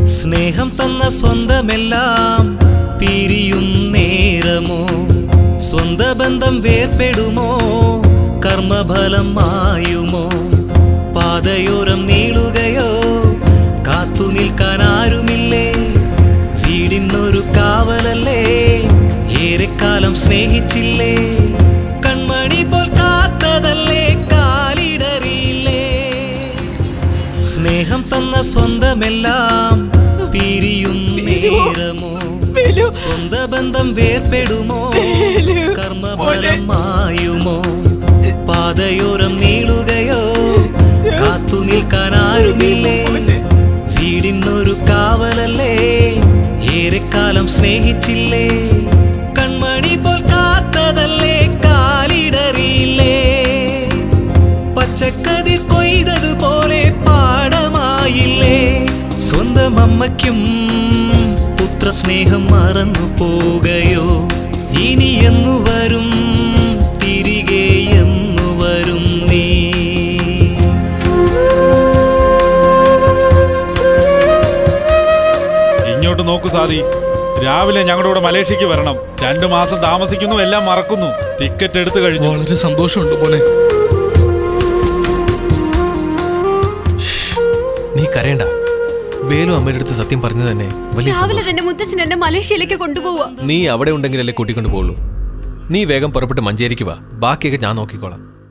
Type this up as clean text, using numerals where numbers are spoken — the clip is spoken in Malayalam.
സ്നേഹം തന്ന സ്വന്തമെല്ലാം പിരിയും നേരമോ സ്വന്ത ബന്ധം വേർപ്പെടുമോ കർമ്മഫലം മായുമോ പാതയോരം നീളുകയോ കാത്തു നിൽക്കാൻ ആരുമില്ലേ വീടിനൊരു കാവലല്ലേ ഏറെക്കാലം സ്നേഹിച്ചില്ലേ കൺമണി പോൽ കാത്തതല്ലേ കാലിടറിയില്ലേ സ്നേഹം തന്ന സ്വന്തമെല്ലാം പിരിയും നേരമോ സ്വന്ത ബന്ധം വേർപ്പെടുമോ കർമ്മഫലം മായുമോ പാതയോരം നീളുകയോ കാത്തു നിൽക്കാൻ ആരുമില്ലേ വീടിനൊരു കാവലല്ലേ ഏറെക്കാലം സ്നേഹിച്ചില്ലേ കൺമണി പോൽ കാത്തതല്ലേ കാലിടറിയില്ലേ പച്ചക്കതിർ കൊയ്തതുപോലെ പാടമായില്ലേ സ്വന്തം അമ്മയ്ക്കും പുത്രസ്നേഹം മറന്നു പോകയോ ഇനി എന്നു വരും തിരികെ എന്നു വരും നീ ഇങ്ങോട്ട് നോക്കൂ സാദി രാവിലെ ഞങ്ങളുടെ മലേഷ്യക്ക് വരണം 2 മാസം താമസിക്കുന്നു എല്ലാം മറക്കുന്നു ടിക്കറ്റ് എടുത്തു കഴിഞ്ഞു വളരെ സന്തോഷമുണ്ട് മോനെ നീ കരയണ്ട വേലു അമ്മയുടെ അടുത്ത് സത്യം പറഞ്ഞു തന്നെ രാവിലെ തന്നെ മുത്തച്ഛൻ എന്നെ മലേഷ്യയിലേക്ക് കൊണ്ടുപോവാ നീ അവിടെ ഉണ്ടെങ്കിലല്ലേ കൂട്ടിക്കൊണ്ടു പോകുള്ളൂ നീ വേഗം പുറപ്പെട്ട് മഞ്ചേരിക്ക് വാ ബാക്കിയൊക്കെ ഞാൻ നോക്കിക്കോളാം